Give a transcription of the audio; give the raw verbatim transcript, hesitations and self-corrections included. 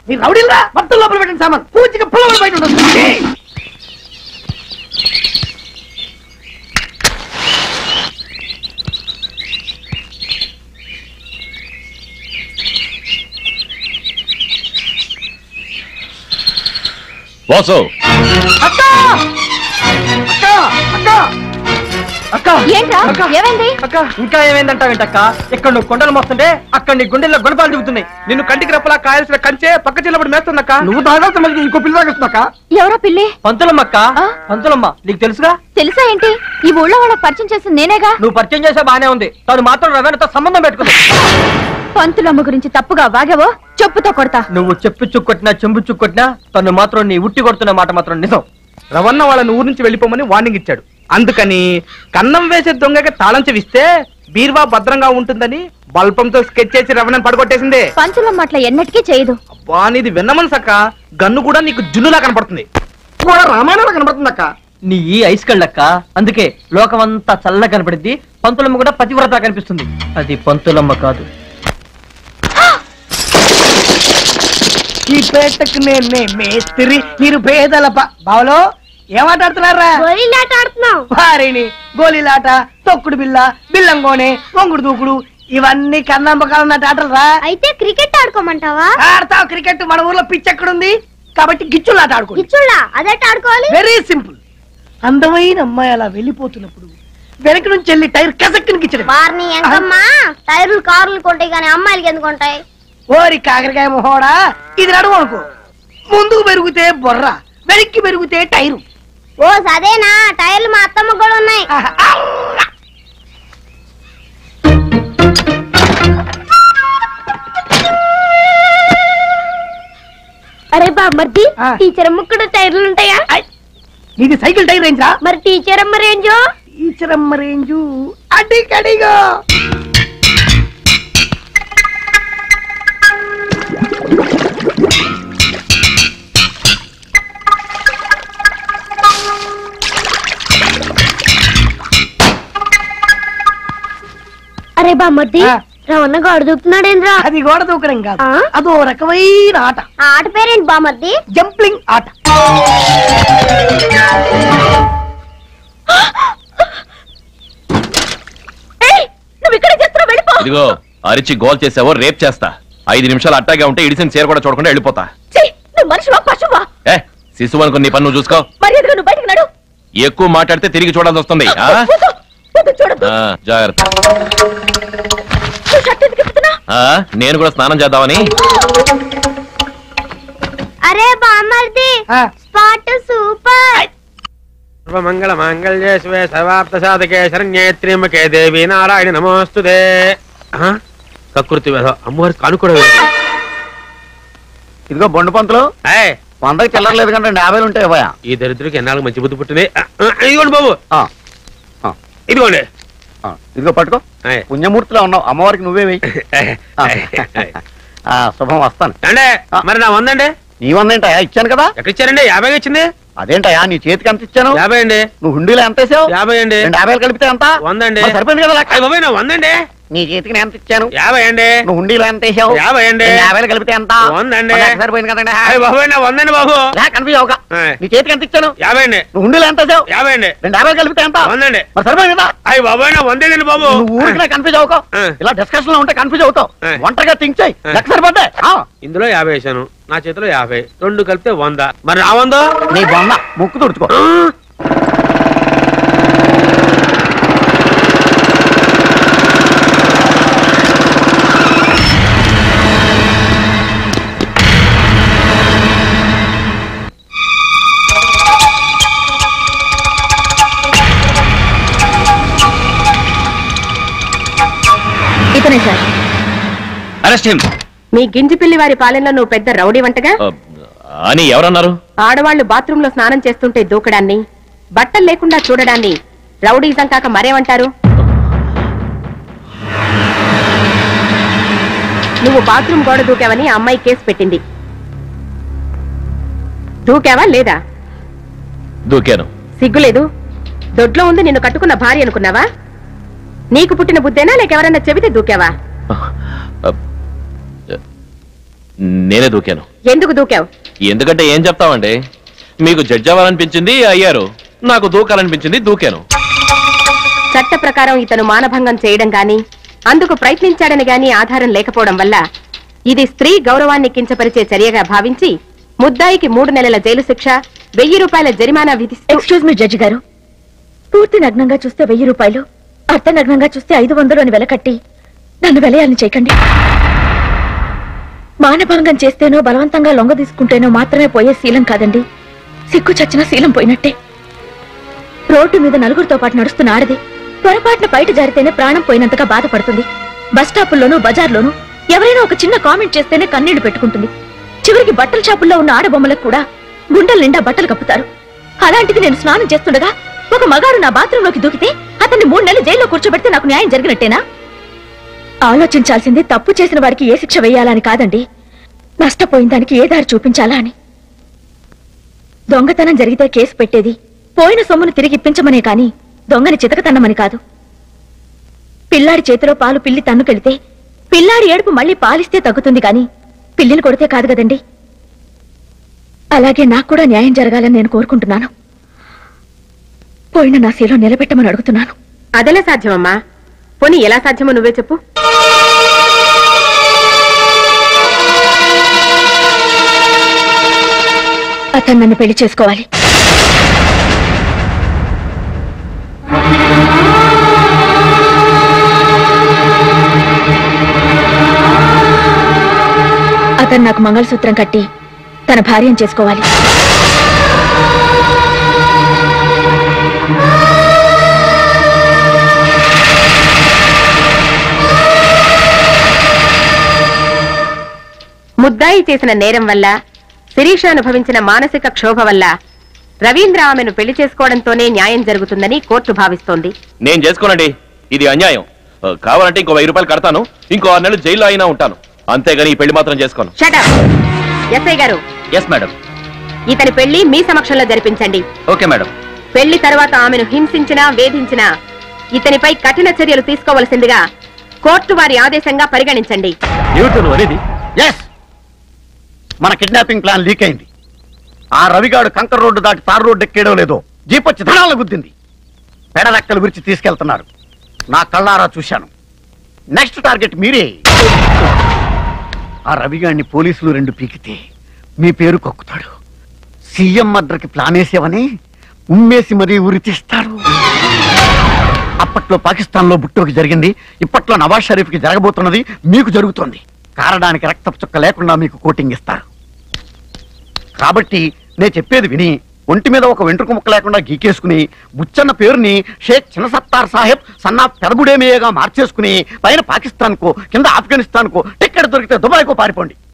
నీ రౌడీలరా మొత్తం లోపల పెట్టండి సామాన్ పూచిగా పుల్లలు బయట ఉండదు. వాసు అక్క అక్క అక్క అక్క ఏంట్రా ఏమైంది? అక్క ఇంకా ఏమైందంటావేంటక్క? ఇక్కడ నువ్వు కొండలు మోస్తుంటే అక్కడ నీ గుండెల్లో గుణపాలు దిగుతున్నాయి. నిన్ను కంటికి రెప్పలా కాయాల్సిన కంచే పక్క చిల్లబడి మేస్తుందక్క. నువ్వు తాగాల్సిన మళ్ళీ ఇంకో పిల్ల తాగొస్తుందక్క. ఎవరో పిల్లి? పంతులమ్మక్క. పంతులమ్మ నీకు తెలుసుగా? తెలుసా ఏంటి? ఈ ఊళ్ళో వాళ్ళకి పరిచయం చేసింది నేనేగా. నువ్వు పరిచయం చేసా బానే ఉంది, తను మాత్రం రవేణతో సంబంధం పెట్టుకుంది. పంతులమ్మ గురించి తప్పుగా వాగావో చెప్పుతో కొడతా. నువ్వు చెప్పు చుక్కొట్టినా చెంబు చుక్కొట్టినా తను మాత్రం నీ ఉట్టి కొడుతున్న మాట మాత్రం నిజం. రవణ వాళ్ళని ఊరు నుంచి వెళ్ళిపోమని వార్నింగ్ ఇచ్చాడు. అందుకని కన్నం వేసే దొంగకి తాళం చెవిస్తే బీర్వా భద్రంగా ఉంటుందని బల్పంతో స్కెచ్ చేసి రవణని పడగొట్టేసింది. పంతులమ్మ అట్లా ఎన్నటికీ చేయదు. అబ్బా నీది విన్నమని సక్క, గన్ను కూడా నీకు జున్నులా కనపడుతుంది, రామాయణంలా కనపడుతుంది అక్క. నీ ఈ ఐస్ కళ్ళక్క, అందుకే లోకమంతా చల్లగా కనపడింది. పంతులమ్మ కూడా పతివ్రత కనిపిస్తుంది. అది పంతులమ్మ కాదు. ఈ పేటకు నేనే మేస్త్రి, మీరు పేదల బావలో ఏమాటాడుతున్నారా? గోలీలాట ఆడుతున్నాం. వారిని గోలీలాట, తొక్కుడు బిల్ల, బిల్లంగోనే, వంగుడు దూకుడు ఇవన్నీ కన్నంబకాలన్నట్టు ఆటలు రా. అయితే క్రికెట్ ఆడుకోమంటావా? ఆడతావు క్రికెట్, మన ఊర్లో పిచ్ ఎక్కడుంది కాబట్టి గిచ్చులాట ఆడుకో. గిచ్చుళ్ళా? అదెట్ట ఆడుకోవాలి? Very simple. అందమైన అమ్మాయి అలా వెళ్ళిపోతున్నప్పుడు వెనక నుంచి వెళ్ళి టైర్ కసక్కుని గిచ్చడం. వారిని ఎంకమ్మా, టైర్లు కార్లు కొంటాయి కానీ అమ్మాయిలకి ఎందుకు ఉంటాయి? ఓరి కాకరకాయ మొహోడా, ఇది నడువు అనుకో. ముందుకు పెరిగితే బొర్ర, వెనక్కి పెరిగితే టైరు. ఓ సదేనా, టైర్లు మా అత్తమ్మ కూడా ఉన్నాయి. అరే బామ్మర్ది, టీచర్ అమ్మ కూడా టైర్లు ఉంటాయా? నీది సైకిల్ టైర్ రేంజా? మరి టీచర్ అమ్మ రేంజో? టీచర్ అమ్మ రేంజు అడిగడిగా. అరే బామ్మర్ది, రవణ గోడ దూకుతున్నాడేంద్రా? అది గోడ దూకడం కాదు, అదో రకమైన ఆట. ఆ ఆట పేరేంటి బామ్మర్ది? జంప్లింగ్ ఆట. నువ్వు ఇక్కడ చేస్తున్నావు, వెళ్ళిపో. ఇదిగో అరిచి గోల్ చేసావో రేప్ చేస్తా. ఐదు నిమిషాలు అట్టాగా ఉంటే ఇడిసిన చీర కూడా చూడకుండా వెళ్ళిపోతా. నువ్వు మనిషివా పశువా? ఏ శిశువు అనుకుని నీ పని నువ్వు చూసుకో. మర్యాదగా నువ్వు బయటకు నడు. ఎక్కువ మాట్లాడితే తిరిగి చూడాల్సి వస్తుంది. జాగ్రత్త. నేను కూడా స్నానం చేద్దామని. అరే బామ్మర్ది, స్పాట్ సూపర్. సర్వమంగళ మాంగళ్యే శివే సర్వార్థ సాధకే శరణ్యే త్ర్యంబకే దేవి నారాయణ నమోస్తుతే. కకృతి అమ్మవారి కానుకోవడం. ఇదిగో బొండు పంతులు, వందకి చిల్లరలేదు కంటే యాభైలు ఉంటాయి భయ. ఈ దరిద్రుడికి ఎన్నాళ్ళకి మంచి బుద్ధి పుట్టింది. ఇదిగోండి బాబు, ఇదిగోండి. ఇదిగో పట్టుకో, పుణ్యమూర్తిలో ఉన్నావు, అమ్మవారికి నువ్వే వెయ్యి. శుభం, వస్తాను. అంటే మరి నా వందండి. నీ వందేంటయా? ఇచ్చాను కదా. ఎక్కడ ఇచ్చారండి? యాభై ఇచ్చింది. అదేంటయా నీ చేతికి ఎంత ఇచ్చాను? యాభై అండి. నువ్వు హుండీలో ఎంత వేసావు? యాభై అండి. రెండు యాభైలు కలిపితే ఎంత? వందండి. సరిపోయింది కదా. బాబాయ్ నా వందండి. నీ చేతికి నేను ఎంత ఇచ్చాను? యాభై అండి. నువ్వు హుండీలో ఎంత వేసావు? యాభై అండి. యాభైలు కలిపితే ఎంత? వందండి. సరిపోయింది కదండి. బాబాయ్ నా వందండి బాబు. కన్ఫ్యూజ్ అవక. నీ చేతికి ఎంత ఇచ్చాను? యాభై అండి. నువ్వు హుండీలో ఎంత వేసావు? యాభై అండి. రెండు యాభైలు కలిపితే ఎంత? వందండి. మరి సరిపోయింది కదా. అయ్యి బాబాయ్ నా వందేనండి బాబు. నువ్వు ఊరికి కన్ఫ్యూజ్ అవక. ఇలా డిస్కషన్ లో ఉంటే కన్ఫ్యూజ్ అవుతావు. ఒంటరిగా థింక్ చేయి. లెక్క సరిపోతే. ఇందులో యాభై వేసాను, నా చేతిలో యాభై, రెండు కలిపితే వంద. మరి నా వందో? నీ వంద ముక్కు తుడుచుకో. ఇతనే సార్. Arrest him. మీ గింజిపిల్లి వారి పాలెంలో నువ్వు పెద్ద రౌడీ వంటగా అని ఎవరన్నారు? ఆడవాళ్లు బాత్రూమ్ లో స్నానం చేస్తుంటే దూకడాన్ని, బట్టలు లేకుండా చూడడాన్ని రౌడీజం కాక మరేమంటారు? నువ్వు బాత్రూమ్ గోడ దూకావని ఆ అమ్మాయి కేసు పెట్టింది. దూకావా లేదా? దూకాను. సిగ్గులేదు? దొడ్లో ఉంది నిన్ను కట్టుకున్న భార్య అనుకున్నావా? నీకు పుట్టిన బుద్ధేనా లేక ఎవరన్నా చెబితే దూకావా? నేనే దూకాను. ఎందుకు దూకావు? ఎందుకంటే ఏం చెప్తామండి, మీకు జడ్జి అవ్వాలనిపించింది అయ్యారు, నాకు దూకాలనిపించింది దూకాను. చట్ట ప్రకారం ఇతను మానభంగం చేయడం గాని అందుకు ప్రయత్నించాడని గాని ఆధారం లేకపోవడం వల్ల ఇది స్త్రీ గౌరవాన్ని కించపరిచే చర్యగా భావించి ముద్దాయికి మూడు నెలల జైలు శిక్ష, వెయ్యి రూపాయల జరిమానా విధిస్తూ. ఎక్స్క్యూజ్ మీ జడ్జి గారు, పూర్తి నగ్నంగా చూస్తే వెయ్యి రూపాయలు, అర్ధ నగ్నంగా చూస్తే ఐదు వందలు అని వెల కట్టి నన్ను వెలయాలని చేయకండి. మానభంగం చేస్తేనో బలవంతంగా లొంగ తీసుకుంటేనో మాత్రమే పోయే శీలం కాదండి, సిగ్గు చచ్చిన శీలం పోయినట్టే. రోడ్డు మీద నలుగురితో పాటు నడుస్తున్న ఆడది పొరపాటున బయట జారితేనే ప్రాణం పోయినంతగా బాధపడుతుంది. బస్ స్టాపుల్లోనూ బజార్లోనూ ఎవరైనా ఒక చిన్న కామెంట్ చేస్తేనే కన్నీళ్లు పెట్టుకుంటుంది. చివరికి బట్టల షాపుల్లో ఉన్న ఆడబొమ్మలకు కూడా గుండెల నిండా బట్టలు కప్పుతారు. అలాంటిది నేను స్నానం చేస్తుండగా ఒక మగాడు నా బాత్రూంలోకి దూకితే అతన్ని మూడు నెలలు జైల్లో కూర్చోబెడితే నాకు న్యాయం జరిగినట్టేనా? ఆలోచించాల్సింది తప్పు చేసిన వాడికి ఏ శిక్ష వేయాలని కాదండి, నష్టపోయిన దానికి ఏ దారి చూపించాలా అని. దొంగతనం జరిగితే కేసు పెట్టేది పోయిన సొమ్మును తిరిగి ఇప్పించమనే కాని దొంగని చితకతన్నమని కాదు. పిల్లాడి చేతిలో పాలు పిల్లి తన్నుకెళితే పిల్లాడి ఏడుపు మళ్లీ పాలిస్తే తగ్గుతుంది కాని పిల్లిని కొడితే కాదు కదండి. అలాగే నాకు కూడా న్యాయం జరగాలని నేను కోరుకుంటున్నాను. పోయిన నా శీలో నిలబెట్టమని అడుగుతున్నాను. అదెలా సాధ్యమమ్మా? పోనీ ఎలా సాధ్యమో నువ్వే చెప్పు. అతను నన్ను పెళ్లి చేసుకోవాలి. అతను నాకు మంగళసూత్రం కట్టి తన భార్యను చేసుకోవాలి. ముద్దాయి చేసిన నేరం వల్ల శిరీష అనుభవించిన మానసిక క్షోభ వల్ల రవీంద్ర ఆమెను పెళ్లి చేసుకోవడంతోనే న్యాయం జరుగుతుందని కోర్టు భావిస్తోంది. నేను చేసుకోనండి, ఇది అన్యాయం. కావాలంటే ఇంకో వెయ్యి రూపాయలు కడతాను, ఇంకో ఆరు నెలలు జైల్లో అయినా ఉంటాను, అంతేగాని ఈ పెళ్లి మాత్రం చేసుకోను. Shut up. ఎస్ఐ గారు, ఎస్ మేడం. ఇతని పెళ్లి మీ సమక్షంలో జరిపించండి. Okay madam. పెళ్లి తర్వాత ఆమెను హింసించినా వేధించినా ఇతనిపై కఠిన చర్యలు తీసుకోవలసిందిగా కోర్టు వారి ఆదేశంగా పరిగణించండి. ఎస్, మన కిడ్నాపింగ్ ప్లాన్ లీక్ అయింది. ఆ రవిగాడు కంకర్ రోడ్డు దాటి తారు రోడ్డు ఎక్కేయడం లేదో జీప్ వచ్చి ధనాలను గుద్దింది. పెడరెక్కలు విరిచి తీసుకెళ్తున్నారు. నా కళ్ళారా చూశాను. నెక్స్ట్ టార్గెట్ మీరే. ఆ రవిగాడిని పోలీసులు రెండు పీకితే మీ పేరు కక్కుతాడు. సీఎం మర్డర్కి ప్లాన్ వేసేవని ఉమ్మేసి మరీ ఉరి తీస్తారు. అప్పట్లో పాకిస్తాన్ లో బుట్టోకి జరిగింది, ఇప్పట్లో నవాజ్ షరీఫ్ కి జరగబోతున్నది మీకు జరుగుతోంది. కారడానికి రక్తపు చుక్క లేకుండా మీకు కోటింగ్ ఇస్తారు. కాబట్టి నేను చెప్పేది విని ఒంటి మీద ఒక వెంట్రుక ముక్క లేకుండా గీకేసుకుని బుచ్చన్న పేరుని షేక్ చిన్నసత్తార్ సాహెబ్ సన్నా పెదబుడేమియేగా మార్చేసుకుని పైన పాకిస్తాన్ కో కింద ఆఫ్ఘనిస్తాన్ కో టికెట్ దొరికితే దుబాయ్ కో పారిపోండి.